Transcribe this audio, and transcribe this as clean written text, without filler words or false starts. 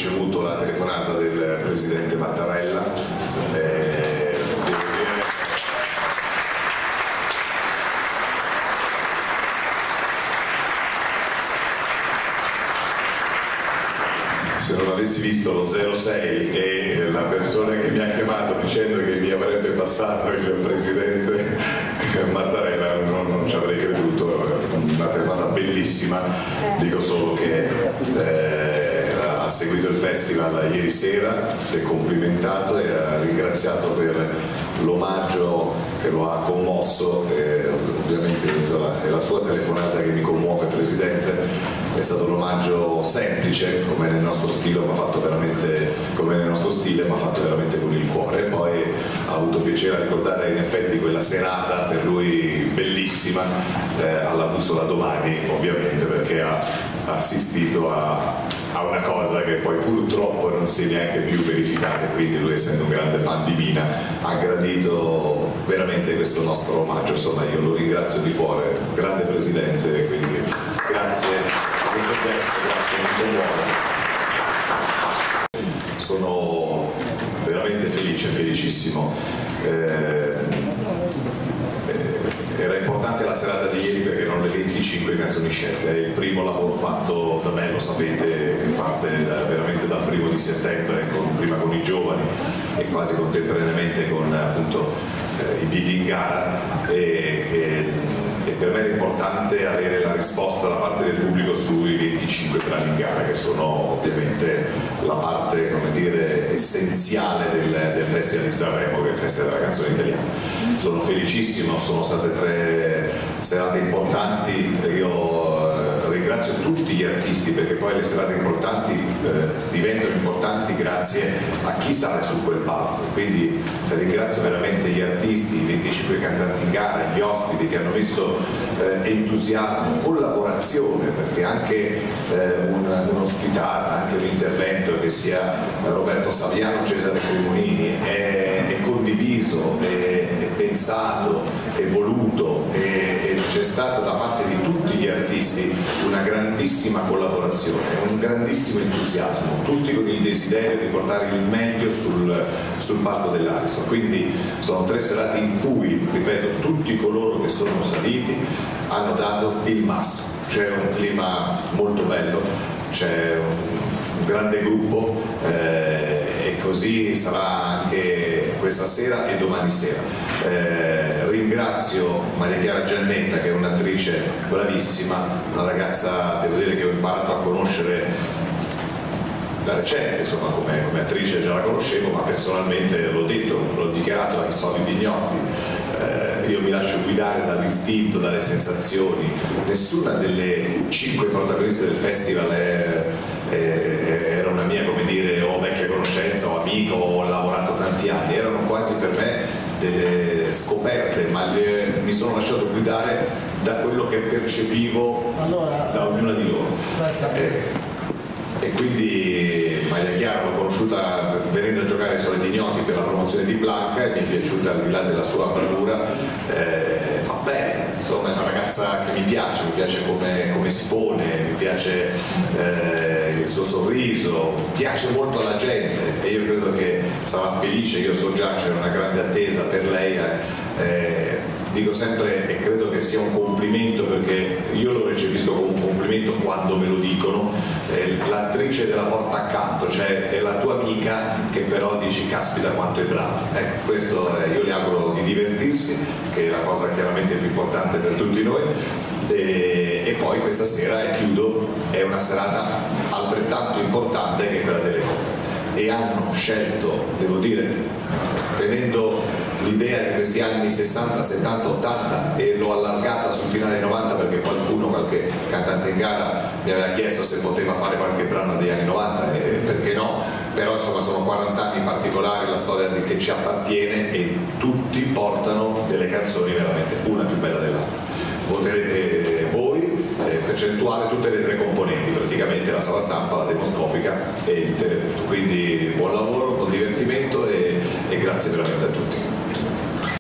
ricevuto la telefonata del presidente Mattarella. Se non avessi visto lo 06 e la persona che mi ha chiamato dicendo che mi avrebbe passato il presidente Mattarella non ci avrei creduto. Una telefonata bellissima. Dico solo che ha seguito il festival ieri sera, si è complimentato e ha ringraziato per l'omaggio che lo ha commosso, e ovviamente è la sua telefonata che mi commuove, Presidente. È stato un omaggio semplice, come nel nostro stile, ma fatto veramente con il cuore. E poi ha avuto piacere a ricordare in effetti quella serata per lui bellissima alla Bussola domani, ovviamente, perché ha assistito a una cosa che poi purtroppo non si è neanche più verificata, quindi lui, essendo un grande fan di Mina, ha gradito veramente questo nostro omaggio. Insomma, io lo ringrazio di cuore, grande Presidente, quindi grazie a questo gesto, grazie molto buono. Sono veramente felice, felicissimo. Era importante la serata di ieri perché erano le 25 canzoni scelte, è il primo lavoro fatto da me, lo sapete, che parte veramente dal 1° settembre, prima con i giovani e quasi contemporaneamente con appunto i big in gara, e per me era importante avere la risposta da parte del pubblico sui 25 brani in gara, che sono ovviamente la parte, come dire, essenziale del Festival di Sanremo, che è il Festival della canzone italiana. Sono felicissimo, sono state 3 serate importanti. Io ringrazio tutti gli artisti, perché poi le serate importanti diventano importanti grazie a chi sale su quel palco, quindi ringrazio veramente gli artisti, i 25 cantanti in gara, gli ospiti che hanno messo entusiasmo, collaborazione, perché anche un'ospitata, anche un intervento, che sia Roberto Saviano, Cesare Cremonini, è condiviso, è pensato, è voluto, e c'è stato da parte di tutti gli artisti una grandissima collaborazione, un grandissimo entusiasmo, tutti con il desiderio di portare il meglio sul palco dell'Ariston. Quindi sono 3 serate in cui, ripeto, tutti coloro che sono saliti hanno dato il massimo. C'è un clima molto bello, c'è un grande gruppo, e così sarà anche questa sera e domani sera. Ringrazio Maria Chiara Giannetta, che è un'attrice bravissima, una ragazza, devo dire, che ho imparato a conoscere da recente, insomma, come attrice già la conoscevo, ma personalmente l'ho detto, l'ho dichiarato ai soliti ignoti. Io mi lascio guidare dall'istinto, dalle sensazioni. Nessuna delle 5 protagoniste del festival era una mia, come dire, o vecchia conoscenza o amico, o ho lavorato tanti anni. Erano quasi per me delle scoperte, ma mi sono lasciato guidare da quello che percepivo da ognuna di loro. E quindi Maria Chiara l'ho conosciuta venendo a giocare ai Soliti Ignoti per la promozione di Blanca, e mi è piaciuta, al di là della sua bravura, fa bene, insomma, è una ragazza che mi piace come si pone, mi piace il suo sorriso, piace molto alla gente, e io credo che sarà felice. Io so già c'è una grande attesa per lei. Dico sempre, e credo che sia un complimento, perché io lo recepisco come un complimento quando me lo dicono, l'attrice della porta accanto, cioè è la tua amica che però dici caspita quanto è brava. Questo io le auguro di divertirsi, che è la cosa chiaramente più importante per tutti noi. E poi questa sera, e chiudo, è una serata altrettanto importante che quella delle coppe, e hanno scelto, devo dire, tenendo l'idea di questi anni 60, 70, 80, e l'ho allargata sul finale 90 perché qualche cantante in gara mi aveva chiesto se poteva fare qualche brano degli anni 90, e perché no, però insomma sono 40 anni particolari, la storia che ci appartiene, e tutti portano delle canzoni veramente una più bella dell'altra. Voterete voi, percentuale tutte le 3 componenti, praticamente la sala stampa, la demoscopica e il televoto. Quindi buon lavoro, buon divertimento, e grazie veramente a tutti.